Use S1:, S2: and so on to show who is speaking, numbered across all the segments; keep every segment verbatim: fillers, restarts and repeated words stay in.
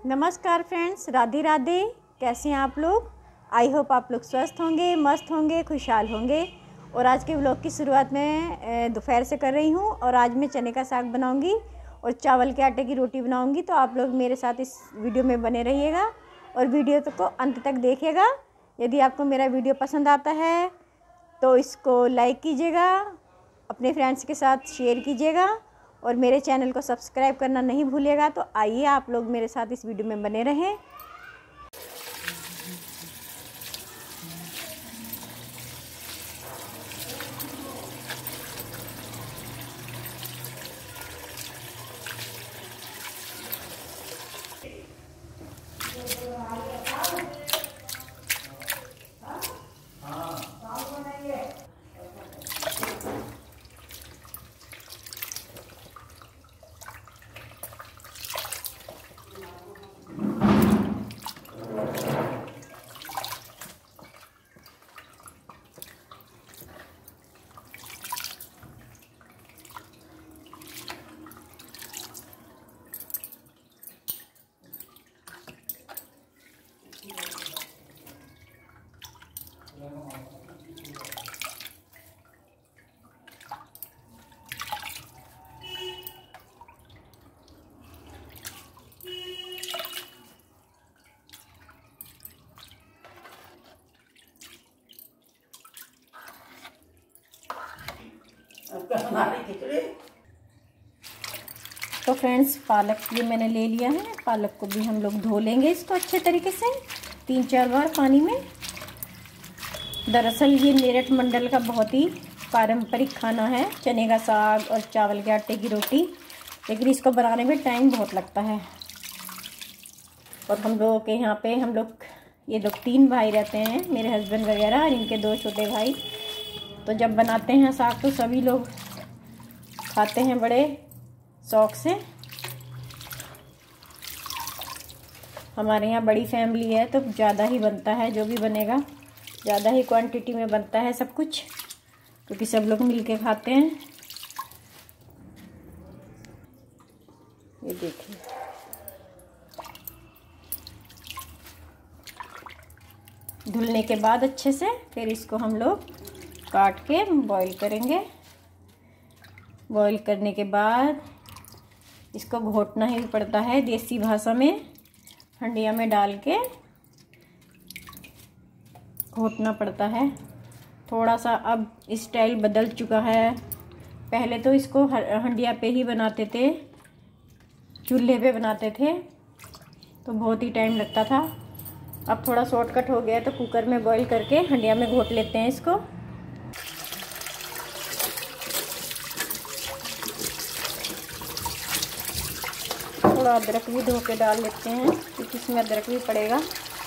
S1: नमस्कार फ्रेंड्स, राधे राधे। कैसे हैं आप लोग? आई होप आप लोग स्वस्थ होंगे, मस्त होंगे, खुशहाल होंगे। और आज के व्लॉग की शुरुआत मैं दोपहर से कर रही हूं और आज मैं चने का साग बनाऊंगी और चावल के आटे की रोटी बनाऊंगी। तो आप लोग मेरे साथ इस वीडियो में बने रहिएगा और वीडियो को अंत तक देखिएगा। यदि आपको मेरा वीडियो पसंद आता है तो इसको लाइक कीजिएगा, अपने फ्रेंड्स के साथ शेयर कीजिएगा और मेरे चैनल को सब्सक्राइब करना नहीं भूलिएगा। तो आइए आप लोग मेरे साथ इस वीडियो में बने रहें। तो फ्रेंड्स, पालक ये मैंने ले लिया है। पालक को भी हम लोग धो लेंगे इसको अच्छे तरीके से तीन चार बार पानी में। दरअसल ये मेरठ मंडल का बहुत ही पारंपरिक खाना है, चने का साग और चावल के आटे की रोटी। लेकिन इसको बनाने में टाइम बहुत लगता है। और हम लोगों के यहाँ पे हम लोग ये लोग तीन भाई रहते हैं, मेरे हस्बैंड वगैरह और इनके दो छोटे भाई। तो जब बनाते हैं साग तो सभी लोग खाते हैं बड़े शौक़ से। हमारे यहाँ बड़ी फैमिली है तो ज़्यादा ही बनता है, जो भी बनेगा ज़्यादा ही क्वांटिटी में बनता है सब कुछ, क्योंकि सब लोग मिल के खाते हैं। ये देखिए, धुलने के बाद अच्छे से फिर इसको हम लोग काट के बॉईल करेंगे। बॉईल करने के बाद इसको घोटना ही पड़ता है, देसी भाषा में हंडिया में डाल के घोटना पड़ता है। थोड़ा सा अब स्टाइल बदल चुका है। पहले तो इसको हंडिया पे ही बनाते थे, चूल्हे पे बनाते थे, तो बहुत ही टाइम लगता था। अब थोड़ा शॉर्टकट हो गया तो कुकर में बॉईल करके हंडिया में घोट लेते हैं इसको। थोड़ा अदरक भी धो के डाल लेते हैं क्योंकि इसमें अदरक भी पड़ेगा।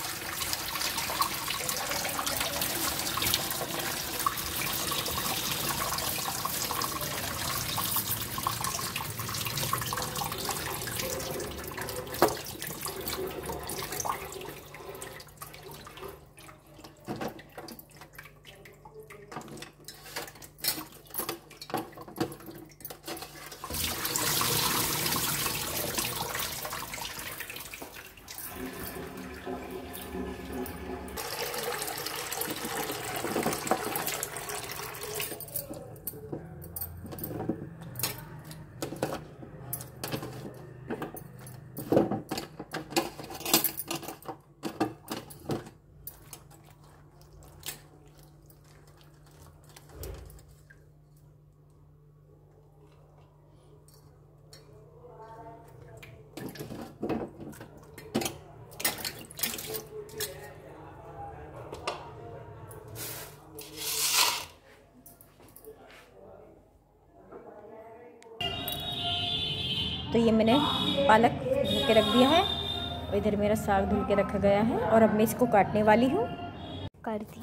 S1: तो ये मैंने पालक धुल के रख दिया है और इधर मेरा साग धुल के रखा गया है और अब मैं इसको काटने वाली हूँ। काट दी।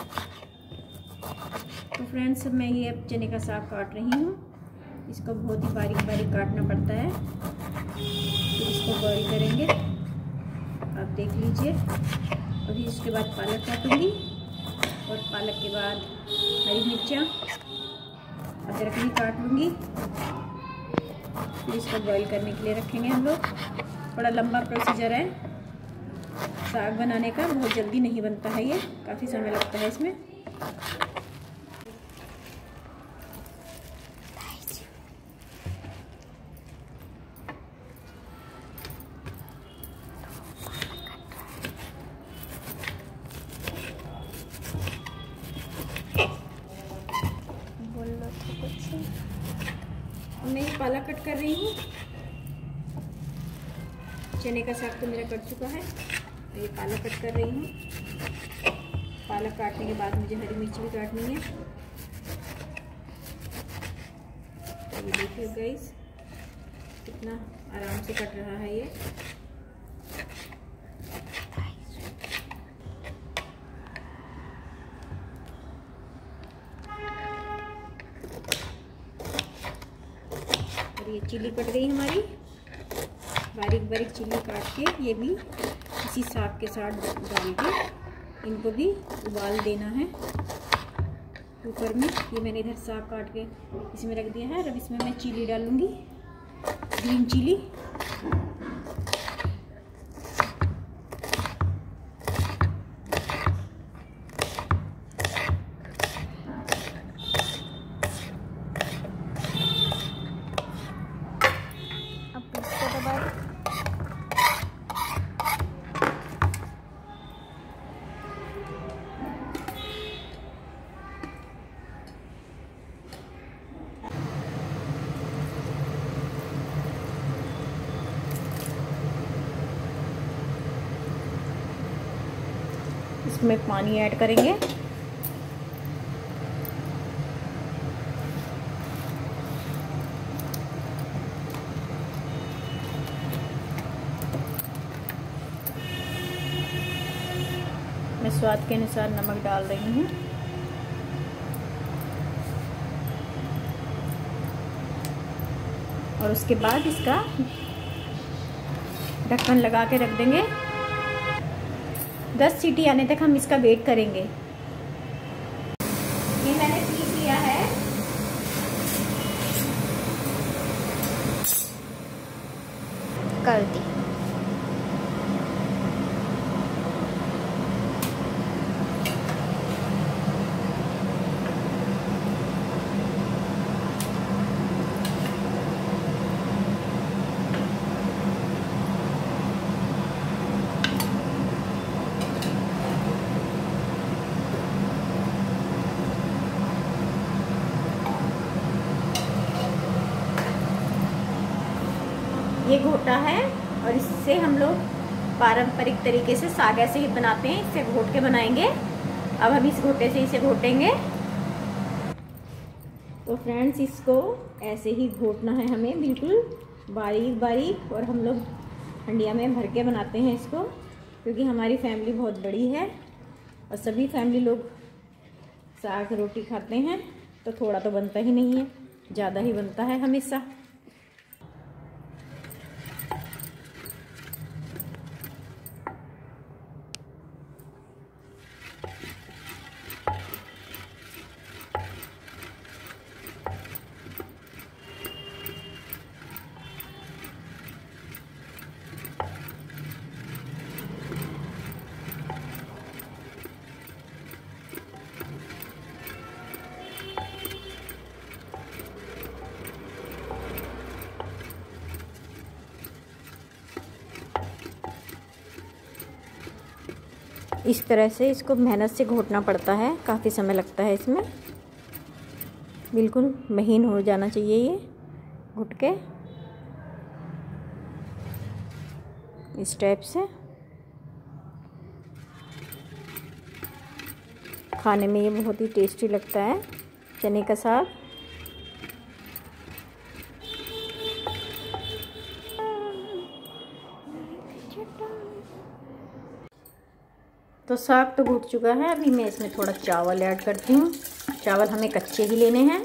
S1: तो फ्रेंड्स, मैं ये अब चने का साग काट रही हूँ। इसको बहुत ही बारीक बारीक काटना पड़ता है। फिर इसको बॉईल करेंगे, आप देख लीजिए। अभी इसके बाद पालक काटूंगी और पालक के बाद हरी मिर्चा, अदरक भी काट लूँगी। फिर इसको बॉईल करने के लिए रखेंगे हम लोग। थोड़ा लंबा प्रोसीजर है साग बनाने का, बहुत जल्दी नहीं बनता है ये, काफ़ी समय लगता है इसमें। मैं ये पालक कट कर रही हूँ। चने का साग तो मेरा कट चुका है, ये पालक कट कर रही हूँ। पालक काटने के बाद मुझे हरी मिर्च भी काटनी है। तो ये देखिए गाइस कितना आराम से कट रहा है ये। ये चिल्ली कट गई हमारी, बारीक बारीक चिल्ली काट के ये भी इसी साग के साथ डाल के इनको भी उबाल देना है कुकर में। ये मैंने इधर साग काट के इसमें रख दिया है। अब इसमें मैं चिल्ली डालूंगी, ग्रीन चिल्ली। इसमें पानी ऐड करेंगे। मैं स्वाद के अनुसार नमक डाल रही हूँ। और उसके बाद इसका ढक्कन लगा के रख देंगे। दस सीटी आने तक हम इसका वेट करेंगे। ये मैंने पीस लिया है।
S2: कर दी।
S1: ये घोटा है और इससे हम लोग पारंपरिक तरीके से साग ऐसे ही बनाते हैं, इससे घोट के बनाएंगे। अब हम इस घोटे से इसे घोटेंगे। तो फ्रेंड्स इसको ऐसे ही घोटना है हमें, बिल्कुल बारीक बारीक। और हम लोग हंडिया में भर के बनाते हैं इसको, क्योंकि हमारी फैमिली बहुत बड़ी है और सभी फैमिली लोग साग रोटी खाते हैं, तो थोड़ा तो बनता ही नहीं है, ज़्यादा ही बनता है हमेशा। इस तरह से इसको मेहनत से घोटना पड़ता है, काफ़ी समय लगता है इसमें। बिल्कुल महीन हो जाना चाहिए ये घुट के, इस टाइप से। खाने में ये बहुत ही टेस्टी लगता है चने का साग। तो साग तो घुट चुका है। अभी मैं इसमें थोड़ा चावल ऐड करती हूँ। चावल हमें कच्चे ही लेने हैं।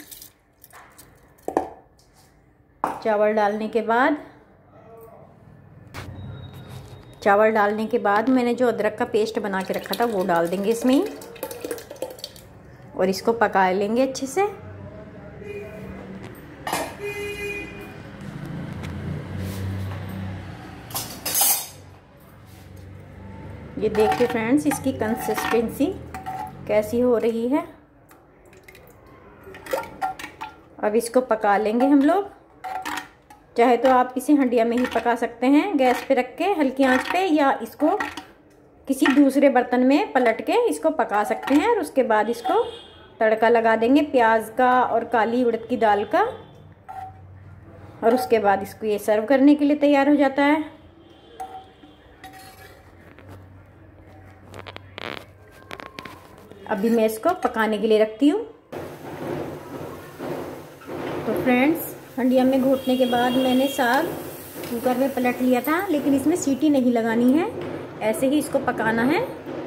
S1: चावल डालने के बाद चावल डालने के बाद मैंने जो अदरक का पेस्ट बना के रखा था वो डाल देंगे इसमें ही, और इसको पका लेंगे अच्छे से। ये देखिए फ्रेंड्स, इसकी कंसिस्टेंसी कैसी हो रही है। अब इसको पका लेंगे हम लोग। चाहे तो आप इसे हंडिया में ही पका सकते हैं गैस पे रख के हल्की आंच पे, या इसको किसी दूसरे बर्तन में पलट के इसको पका सकते हैं। और उसके बाद इसको तड़का लगा देंगे प्याज का और काली उड़द की दाल का, और उसके बाद इसको ये सर्व करने के लिए तैयार हो जाता है। अभी मैं इसको पकाने के लिए रखती हूँ। तो फ्रेंड्स, हंडिया में घोटने के बाद मैंने साग कुकर में पलट लिया था, लेकिन इसमें सीटी नहीं लगानी है, ऐसे ही इसको पकाना है।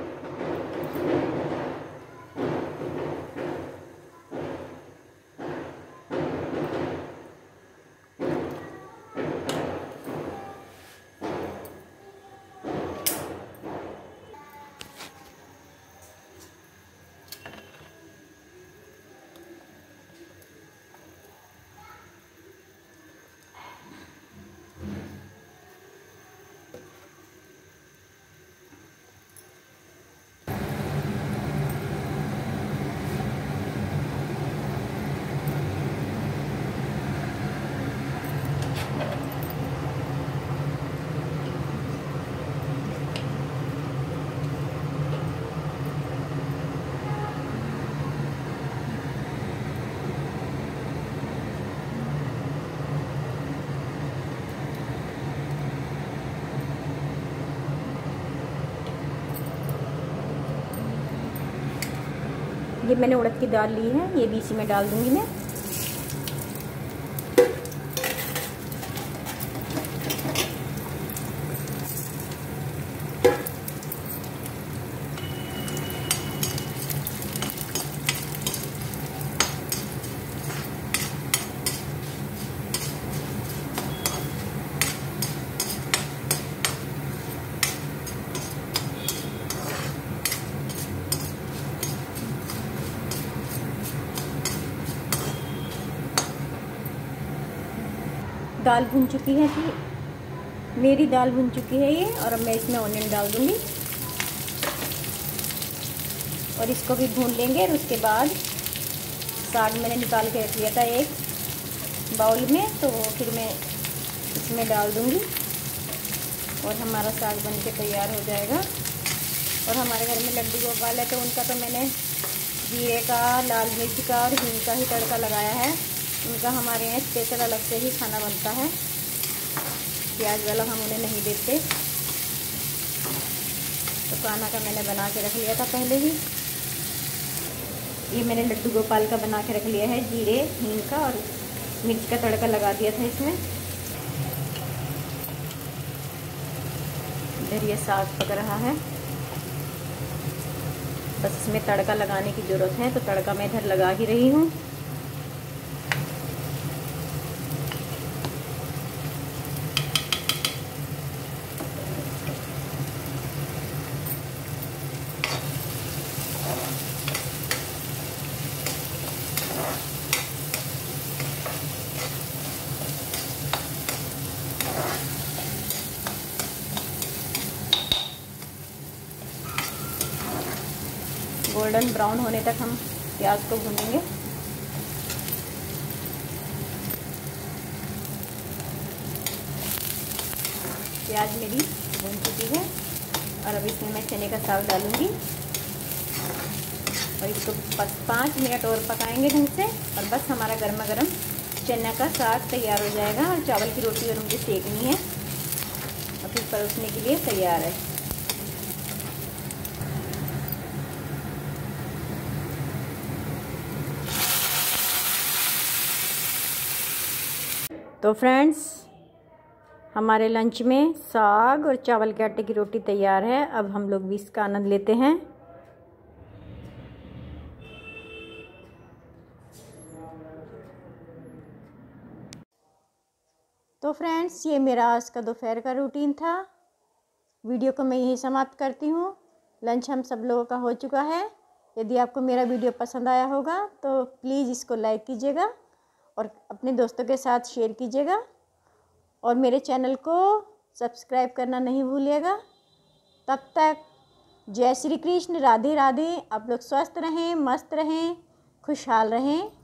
S1: ये मैंने उड़द की दाल ली है, ये भी इसी में डाल दूंगी मैं। दाल भुन चुकी है थी मेरी दाल भुन चुकी है ये, और अब मैं इसमें ऑनियन डाल दूंगी और इसको भी भून लेंगे। और उसके बाद साग मैंने निकाल के रख लिया था एक बाउल में, तो फिर मैं इसमें डाल दूंगी और हमारा साग बन के तैयार हो जाएगा। और हमारे घर में लड्डू गोपाल है, तो उनका तो मैंने जीरे का, लाल मिर्च का और हींग का ही तड़का लगाया है। उनका हमारे यहाँ स्पेशल अलग से ही खाना बनता है, प्याज वाला हम उन्हें नहीं देते। तो खाना का मैंने बना के रख लिया था पहले ही। ये मैंने लड्डू गोपाल का बना के रख लिया है, जीरे हींग का और मिर्च का तड़का लगा दिया था इसमें। इधर ये साग पक रहा है, बस इसमें तड़का लगाने की ज़रूरत है, तो तड़का मैं इधर लगा ही रही हूँ। गोल्डन ब्राउन होने तक हम प्याज को भूनेंगे। प्याज मेरी भून चुकी है और अब इसमें मैं चने का साग डालूंगी और इसको बस पाँच मिनट और पकाएंगे ढंग से, और बस हमारा गर्मा गर्म चना का साग तैयार हो जाएगा। और चावल की रोटी और मुझे सेकनी है और फिर परोसने के लिए तैयार है। तो फ्रेंड्स, हमारे लंच में साग और चावल के आटे की रोटी तैयार है। अब हम लोग भी इसका आनंद लेते हैं। तो फ्रेंड्स, ये मेरा आज का दोपहर का रूटीन था। वीडियो को मैं यहीं समाप्त करती हूँ। लंच हम सब लोगों का हो चुका है। यदि आपको मेरा वीडियो पसंद आया होगा तो प्लीज़ इसको लाइक कीजिएगा और अपने दोस्तों के साथ शेयर कीजिएगा, और मेरे चैनल को सब्सक्राइब करना नहीं भूलिएगा। तब तक जय श्री कृष्ण, राधे राधे। आप लोग स्वस्थ रहें, मस्त रहें, खुशहाल रहें।